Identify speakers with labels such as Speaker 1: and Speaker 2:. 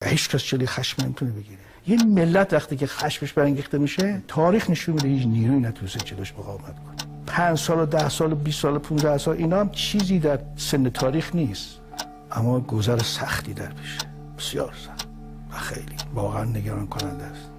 Speaker 1: هیچ کس جلوی خشم نمیتونه بگیره. یه ملت وقتی که خشمش برانگیخته میشه، تاریخ نشون میده هیچ نیرویی نتونسته جلوش مقاومت کنه. 5 سال و 10 سال و 20 سال و 15 سال اینا هم چیزی در سن تاریخ نیست، اما گذر سختی در پیشه، بسیار سخت و خیلی واقعا نگران کننده است.